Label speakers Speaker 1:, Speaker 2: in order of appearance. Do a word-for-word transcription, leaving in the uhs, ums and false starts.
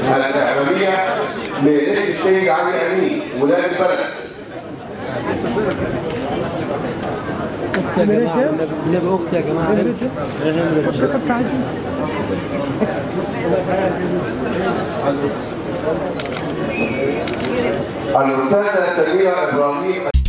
Speaker 1: الإعلامية بنادي السيد علي أمين ولاد البلد.
Speaker 2: يا جماعة النبي أختي يا جماعة
Speaker 1: الأستاذة سميرة إبراهيم.